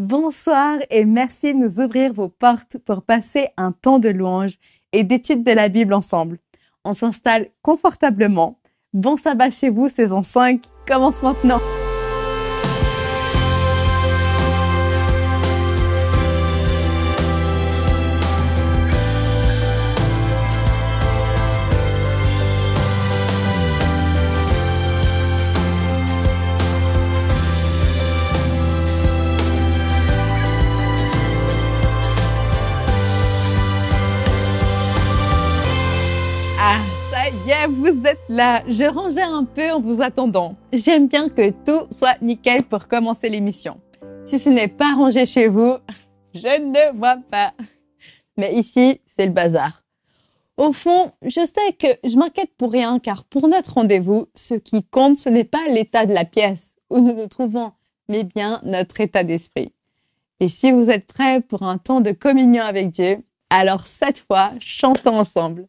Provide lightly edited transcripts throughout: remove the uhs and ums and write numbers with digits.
Bonsoir et merci de nous ouvrir vos portes pour passer un temps de louange et d'étude de la Bible ensemble. On s'installe confortablement. Bon sabbat chez vous, saison 5 commence maintenant. Ça y est, vous êtes là. Je rangeais un peu en vous attendant. J'aime bien que tout soit nickel pour commencer l'émission. Si ce n'est pas rangé chez vous, je ne vois pas. Mais ici, c'est le bazar. Au fond, je sais que je m'inquiète pour rien, car pour notre rendez-vous, ce qui compte, ce n'est pas l'état de la pièce où nous nous trouvons, mais bien notre état d'esprit. Et si vous êtes prêts pour un temps de communion avec Dieu, alors cette fois, chantons ensemble.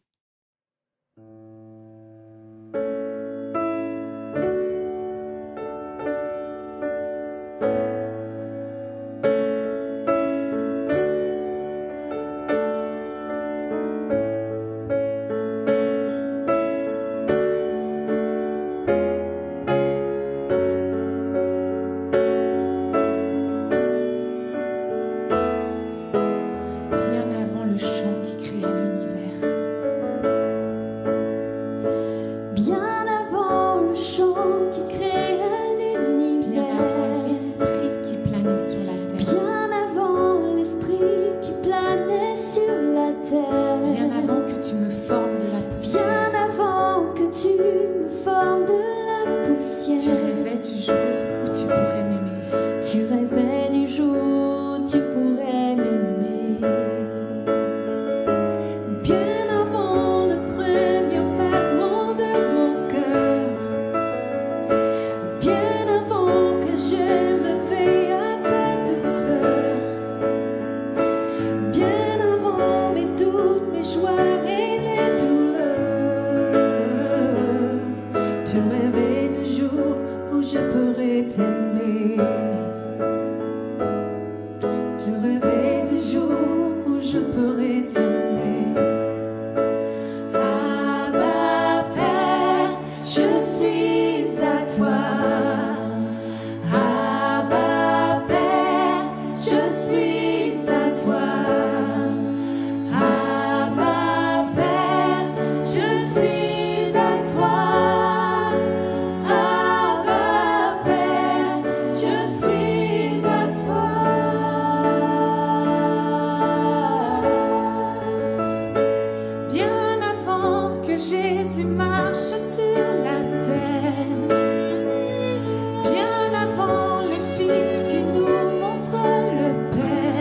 Bien avant le Fils qui nous montre le Père.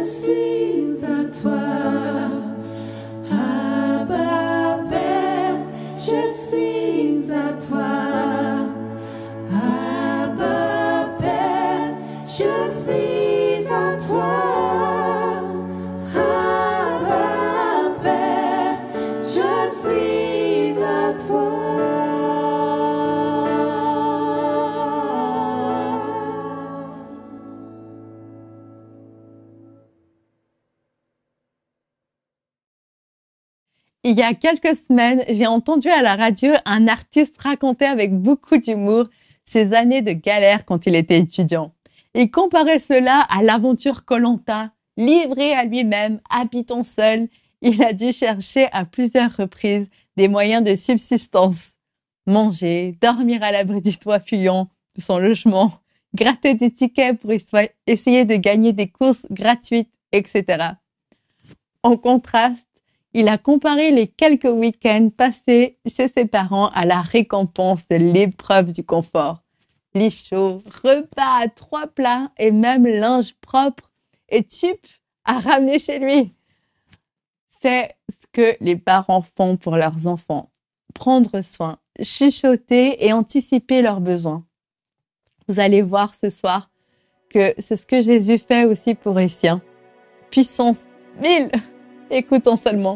suis à toi. Abba Père, je suis à toi. Abba Père, je suis à toi. Abba Père, je suis à toi. Il y a quelques semaines, j'ai entendu à la radio un artiste raconter avec beaucoup d'humour ses années de galère quand il était étudiant. Il comparait cela à l'aventure Koh-Lanta. Livré à lui-même, habitant seul, il a dû chercher à plusieurs reprises des moyens de subsistance. Manger, dormir à l'abri du toit fuyant de son logement, gratter des tickets pour essayer de gagner des courses gratuites, etc. En contraste, il a comparé les quelques week-ends passés chez ses parents à la récompense de l'épreuve du confort. Lit chaud, repas à 3 plats et même linge propre et tup à ramener chez lui. C'est ce que les parents font pour leurs enfants. Prendre soin, chuchoter et anticiper leurs besoins. Vous allez voir ce soir que c'est ce que Jésus fait aussi pour les siens. Puissance 1000. Écoutons seulement.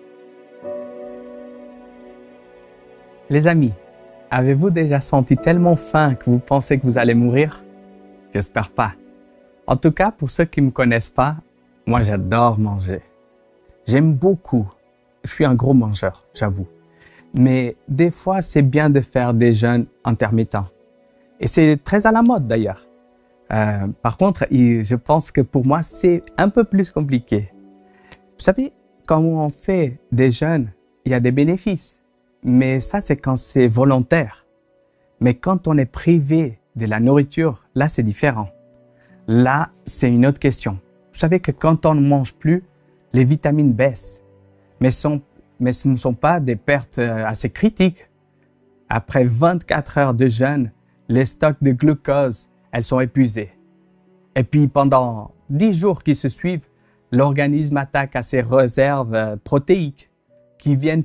Les amis, avez-vous déjà senti tellement faim que vous pensez que vous allez mourir? J'espère pas. En tout cas, pour ceux qui ne me connaissent pas, moi j'adore manger. J'aime beaucoup. Je suis un gros mangeur, j'avoue. Mais des fois, c'est bien de faire des jeûnes intermittents. Et c'est très à la mode d'ailleurs. Par contre, je pense que pour moi, c'est un peu plus compliqué. Vous savez, quand on fait des jeûnes, il y a des bénéfices. Mais ça, c'est quand c'est volontaire. Mais quand on est privé de la nourriture, là, c'est différent. Là, c'est une autre question. Vous savez que quand on ne mange plus, les vitamines baissent. Mais ce ne sont pas des pertes assez critiques. Après 24 heures de jeûne, les stocks de glucose, elles sont épuisées. Et puis, pendant 10 jours qui se suivent, l'organisme attaque à ses réserves protéiques qui viennent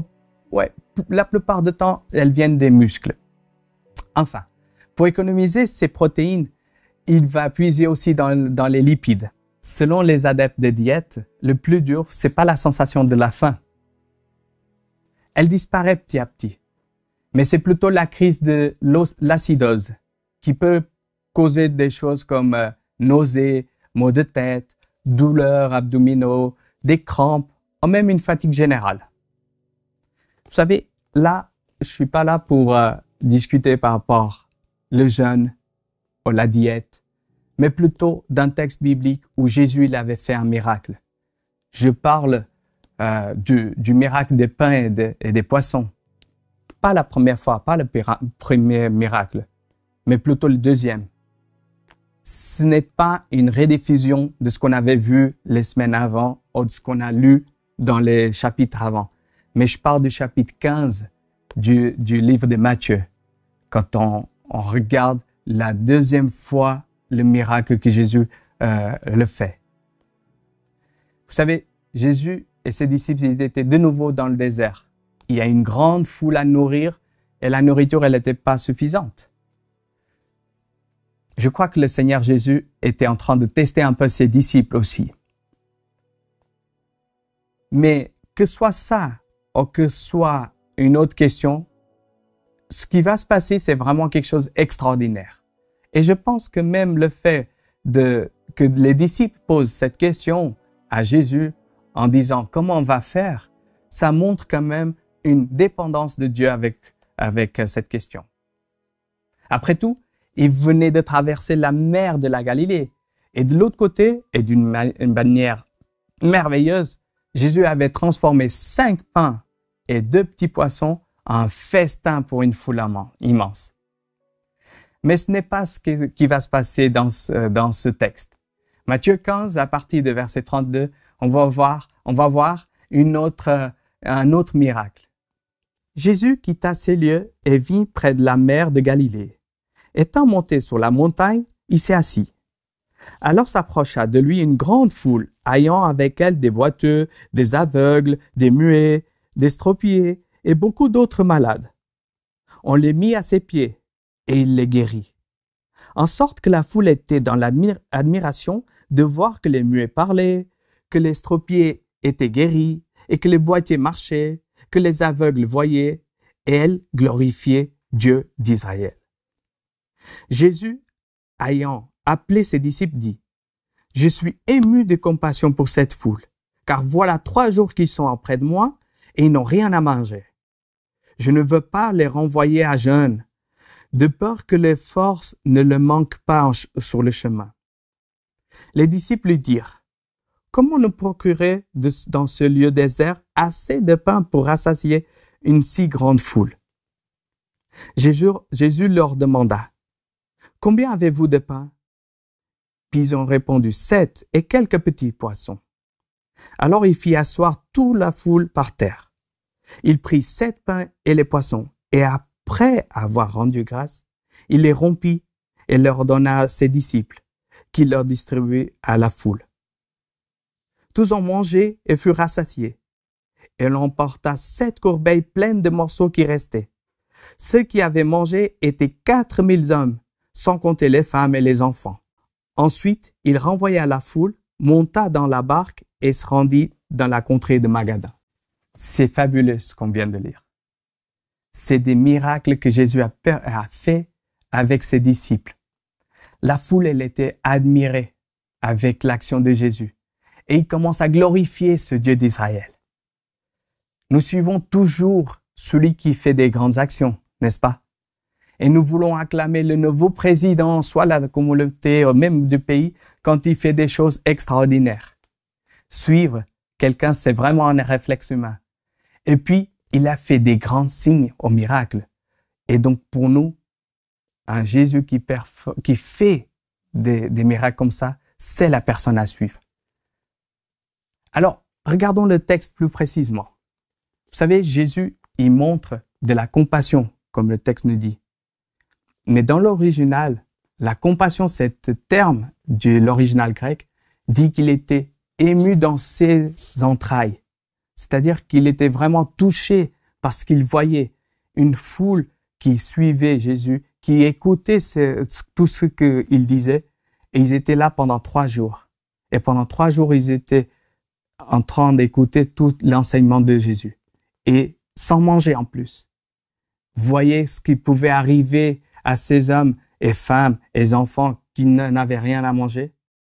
la plupart du temps, elles viennent des muscles. Enfin, pour économiser ces protéines, il va puiser aussi dans les lipides. Selon les adeptes des diètes, le plus dur, c'est pas la sensation de la faim. Elle disparaît petit à petit. Mais c'est plutôt la crise de l'acidose qui peut causer des choses comme nausées, maux de tête, douleurs abdominaux, des crampes, ou même une fatigue générale. Vous savez, là, je suis pas là pour discuter par rapport au jeûne ou la diète, mais plutôt d'un texte biblique où Jésus il avait fait un miracle. Je parle du miracle des pains et des poissons. Pas la première fois, pas le premier miracle, mais plutôt le deuxième. Ce n'est pas une rediffusion de ce qu'on avait vu les semaines avant ou de ce qu'on a lu dans les chapitres avant. Mais je parle du chapitre 15 du livre de Matthieu, quand on regarde la deuxième fois le miracle que Jésus le fait. Vous savez, Jésus et ses disciples ils étaient de nouveau dans le désert. Il y a une grande foule à nourrir et la nourriture, elle n'était pas suffisante. Je crois que le Seigneur Jésus était en train de tester un peu ses disciples aussi. Mais que soit ça ou que soit une autre question, ce qui va se passer, c'est vraiment quelque chose d'extraordinaire. Et je pense que même le fait que les disciples posent cette question à Jésus en disant « Comment on va faire ?», ça montre quand même une dépendance de Dieu avec cette question. Après tout, ils venaient de traverser la mer de la Galilée. Et de l'autre côté, et d'une manière merveilleuse, Jésus avait transformé 5 pains et 2 petits poissons en un festin pour une foule immense. Mais ce n'est pas ce qui va se passer dans ce texte. Matthieu 15, à partir de verset 32, on va voir un autre miracle. Jésus quitta ces lieux et vit près de la mer de Galilée. Étant monté sur la montagne, il s'est assis. Alors s'approcha de lui une grande foule, ayant avec elle des boiteux, des aveugles, des muets, des estropiés et beaucoup d'autres malades. On les mit à ses pieds, et il les guérit. En sorte que la foule était dans l'admiration de voir que les muets parlaient, que les estropiés étaient guéris, et que les boiteux marchaient, que les aveugles voyaient, et elle glorifiait Dieu d'Israël. Jésus, ayant appelé ses disciples, dit: « Je suis ému de compassion pour cette foule, car voilà 3 jours qu'ils sont auprès de moi et ils n'ont rien à manger. Je ne veux pas les renvoyer à jeûne, de peur que les forces ne leur manquent pas sur le chemin. » Les disciples lui dirent: « Comment nous procurer dans ce lieu désert assez de pain pour rassasier une si grande foule? » Jésus leur demanda: « Combien avez-vous de pain? » Puis ils ont répondu: 7 et quelques petits poissons. Alors il fit asseoir toute la foule par terre. Il prit 7 pains et les poissons, et après avoir rendu grâce, il les rompit et leur donna à ses disciples, qui leur distribuaient à la foule. Tous ont mangé et furent rassasiés, et l'on emporta 7 corbeilles pleines de morceaux qui restaient. Ceux qui avaient mangé étaient 4000 hommes, sans compter les femmes et les enfants. Ensuite, il renvoya la foule, monta dans la barque et se rendit dans la contrée de Magadan. C'est fabuleux ce qu'on vient de lire. C'est des miracles que Jésus a fait avec ses disciples. La foule, elle était admirée avec l'action de Jésus. Et il commence à glorifier ce Dieu d'Israël. Nous suivons toujours celui qui fait des grandes actions, n'est-ce pas? Et nous voulons acclamer le nouveau président, soit la communauté, ou même du pays, quand il fait des choses extraordinaires. Suivre quelqu'un, c'est vraiment un réflexe humain. Et puis, il a fait des grands signes au miracle. Et donc, pour nous, un Jésus qui fait des miracles comme ça, c'est la personne à suivre. Alors, regardons le texte plus précisément. Vous savez, Jésus, il montre de la compassion, comme le texte nous dit. Mais dans l'original, la compassion, cet terme de l'original grec, dit qu'il était ému dans ses entrailles. C'est-à-dire qu'il était vraiment touché parce qu'il voyait une foule qui suivait Jésus, qui écoutait tout ce qu'il disait, et ils étaient là pendant 3 jours. Et pendant 3 jours, ils étaient en train d'écouter tout l'enseignement de Jésus. Et sans manger en plus. Voyez ce qui pouvait arriver à ces hommes et femmes et enfants qui n'avaient rien à manger.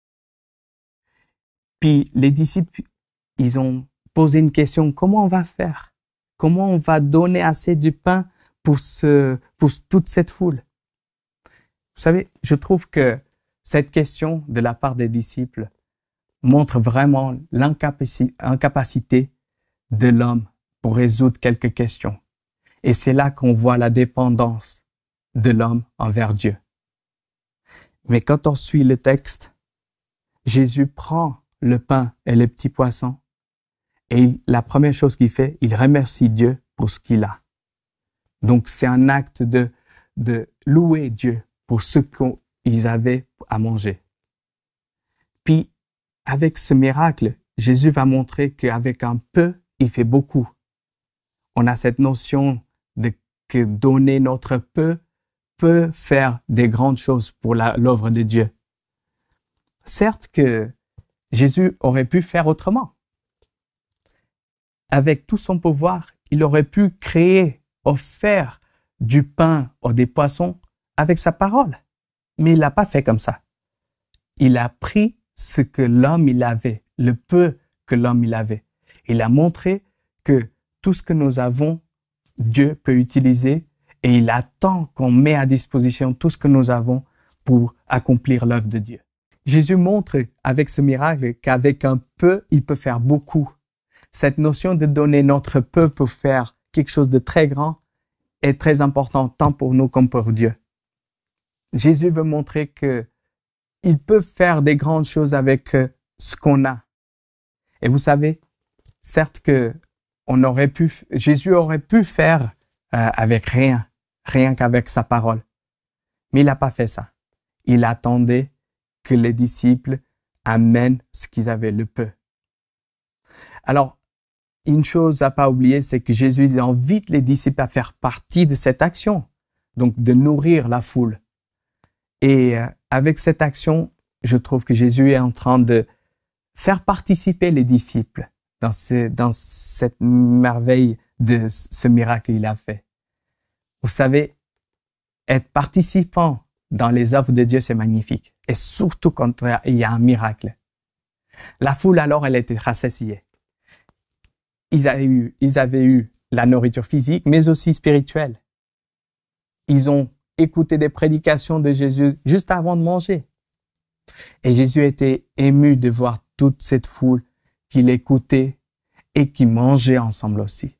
Puis les disciples, ils ont posé une question: comment on va faire? Comment on va donner assez de pain pour toute cette foule? Vous savez, je trouve que cette question de la part des disciples montre vraiment l'incapacité de l'homme pour résoudre quelques questions. Et c'est là qu'on voit la dépendance de l'homme envers Dieu. Mais quand on suit le texte, Jésus prend le pain et les petits poissons et la première chose qu'il fait, il remercie Dieu pour ce qu'il a. Donc c'est un acte de louer Dieu pour ce qu'ils avaient à manger. Puis, avec ce miracle, Jésus va montrer qu'avec un peu, il fait beaucoup. On a cette notion que donner notre peu peut faire des grandes choses pour l'œuvre de Dieu. Certes que Jésus aurait pu faire autrement. Avec tout son pouvoir, il aurait pu créer, offrir du pain ou des poissons avec sa parole. Mais il l'a pas fait comme ça. Il a pris ce que l'homme il avait, le peu que l'homme il avait. Il a montré que tout ce que nous avons, Dieu peut utiliser et il attend qu'on mette à disposition tout ce que nous avons pour accomplir l'œuvre de Dieu. Jésus montre avec ce miracle qu'avec un peu, il peut faire beaucoup. Cette notion de donner notre peu pour faire quelque chose de très grand est très important tant pour nous comme pour Dieu. Jésus veut montrer qu'il peut faire des grandes choses avec ce qu'on a. Et vous savez, certes que Jésus aurait pu faire avec rien qu'avec sa parole. Mais il n'a pas fait ça. Il attendait que les disciples amènent ce qu'ils avaient le peu. Alors, une chose à pas oublier, c'est que Jésus invite les disciples à faire partie de cette action, donc de nourrir la foule. Et avec cette action, je trouve que Jésus est en train de faire participer les disciples dans cette merveille de ce miracle qu'il a fait. Vous savez, être participant dans les œuvres de Dieu, c'est magnifique. Et surtout quand il y a un miracle. La foule, alors, elle était rassasiée. Ils avaient eu la nourriture physique, mais aussi spirituelle. Ils ont écouté des prédications de Jésus juste avant de manger. Et Jésus était ému de voir toute cette foule qui l'écoutait et qui mangeait ensemble aussi.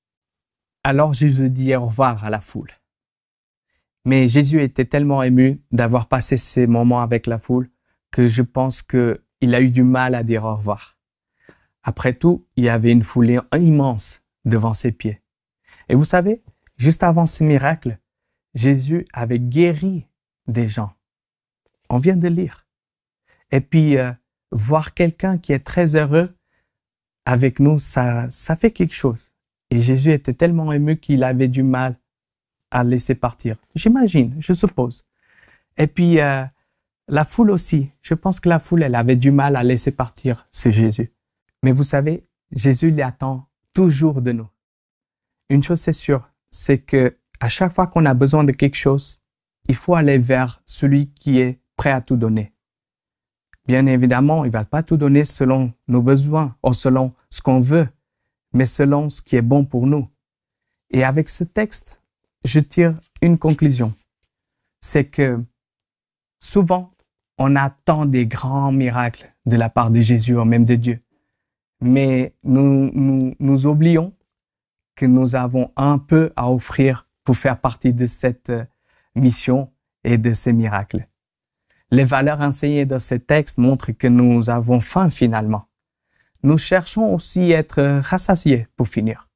Alors Jésus dit au revoir à la foule. Mais Jésus était tellement ému d'avoir passé ces moments avec la foule que je pense qu'il a eu du mal à dire au revoir. Après tout, il y avait une foule immense devant ses pieds. Et vous savez, juste avant ce miracle, Jésus avait guéri des gens. On vient de lire. Et puis, voir quelqu'un qui est très heureux avec nous, ça fait quelque chose. Et Jésus était tellement ému qu'il avait du mal à laisser partir. J'imagine, je suppose. Et puis, la foule aussi. Je pense que la foule, elle avait du mal à laisser partir ce Jésus. Mais vous savez, Jésus, il attend toujours de nous. Une chose c'est sûre, c'est que à chaque fois qu'on a besoin de quelque chose, il faut aller vers celui qui est prêt à tout donner. Bien évidemment, il ne va pas tout donner selon nos besoins ou selon ce qu'on veut, mais selon ce qui est bon pour nous. Et avec ce texte, je tire une conclusion. C'est que souvent, on attend des grands miracles de la part de Jésus ou même de Dieu. Mais nous oublions que nous avons un peu à offrir pour faire partie de cette mission et de ces miracles. Les valeurs enseignées dans ces textes montrent que nous avons faim finalement. Nous cherchons aussi à être rassasiés pour finir.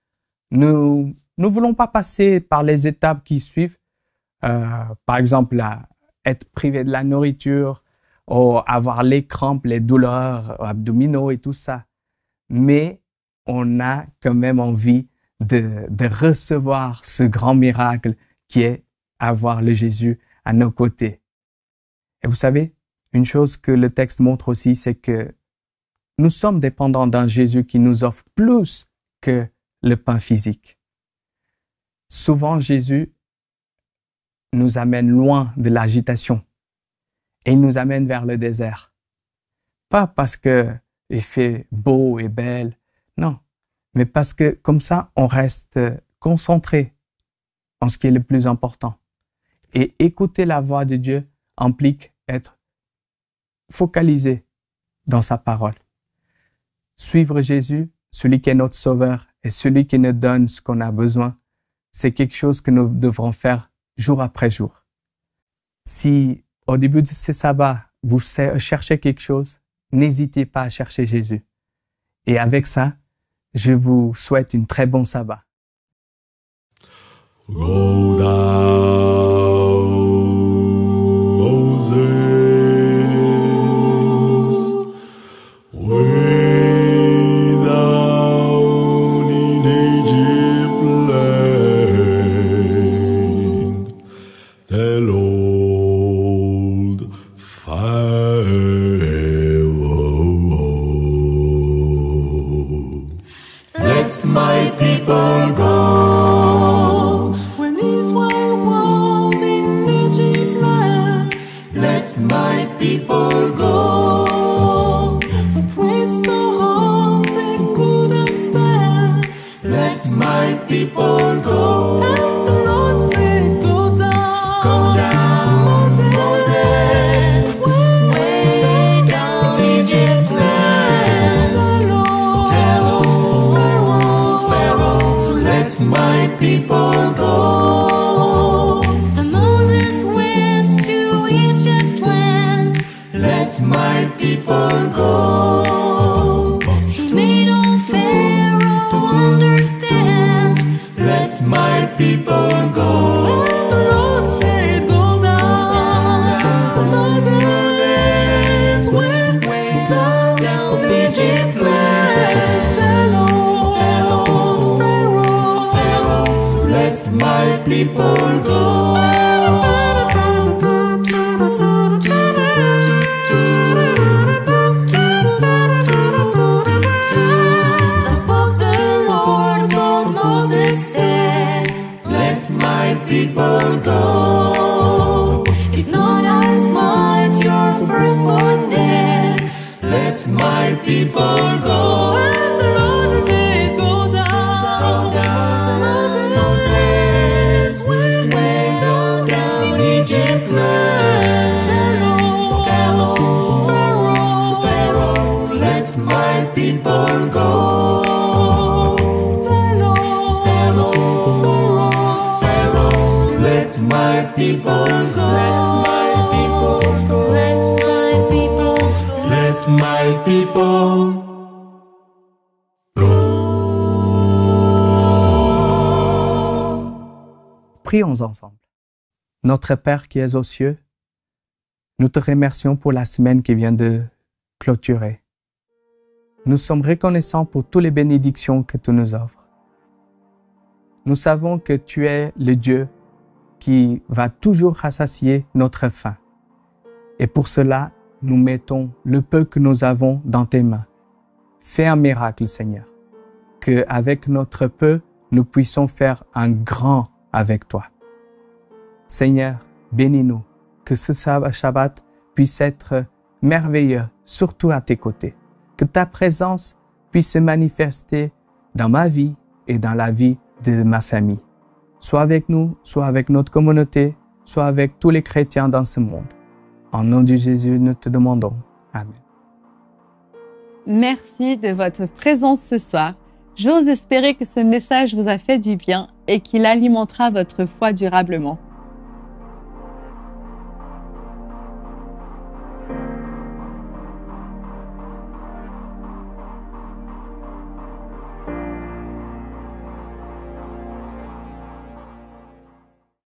Nous ne voulons pas passer par les étapes qui suivent, par exemple être privé de la nourriture ou avoir les crampes, les douleurs abdominaux et tout ça. Mais on a quand même envie de recevoir ce grand miracle qui est avoir le Jésus à nos côtés. Et vous savez, une chose que le texte montre aussi, c'est que nous sommes dépendants d'un Jésus qui nous offre plus que le pain physique. Souvent, Jésus nous amène loin de l'agitation et il nous amène vers le désert. Pas parce qu'il fait beau et belle, non, mais parce que comme ça, on reste concentré en ce qui est le plus important. Et écouter la voix de Dieu implique être focalisé dans sa parole. Suivre Jésus, celui qui est notre sauveur et celui qui nous donne ce qu'on a besoin, c'est quelque chose que nous devrons faire jour après jour. Si au début de ce sabbat, vous cherchez quelque chose, n'hésitez pas à chercher Jésus. Et avec ça, je vous souhaite une très bon sabbat. Go down, Moses, way down in Egypt land, tell old Pharaoh, let my people go. My people go, a place so hard they couldn't stand. Let my people go. And the Lord said, go down, Moses, way down Egypt land. Tell Pharaoh, let my people go. Let my people go. He made all Pharaoh understand. Let my people go. And the Lord said, go down, Moses. people go. Thus spoke the Lord, but Moses said, let my people go. If not, I smite your firstborn dead. Let my people go. And the Lord did go down. Moses went down Egypt land. Tell Pharaoh, let my people go. Tell Pharaoh, let my people go. Let my people go. Let my people go. Let my people go. Prions ensemble. Notre Père qui es aux cieux, nous te remercions pour la semaine qui vient de clôturer. Nous sommes reconnaissants pour toutes les bénédictions que tu nous offres. Nous savons que tu es le Dieu qui va toujours rassasier notre faim. Et pour cela, nous mettons le peu que nous avons dans tes mains. Fais un miracle, Seigneur, qu'avec notre peu, nous puissions faire un grand avec toi. Seigneur, bénis-nous, que ce Shabbat puisse être merveilleux, surtout à tes côtés. Que ta présence puisse se manifester dans ma vie et dans la vie de ma famille. Soit avec nous, soit avec notre communauté, soit avec tous les chrétiens dans ce monde. En nom de Jésus, nous te demandons. Amen. Merci de votre présence ce soir. J'ose espérer que ce message vous a fait du bien et qu'il alimentera votre foi durablement.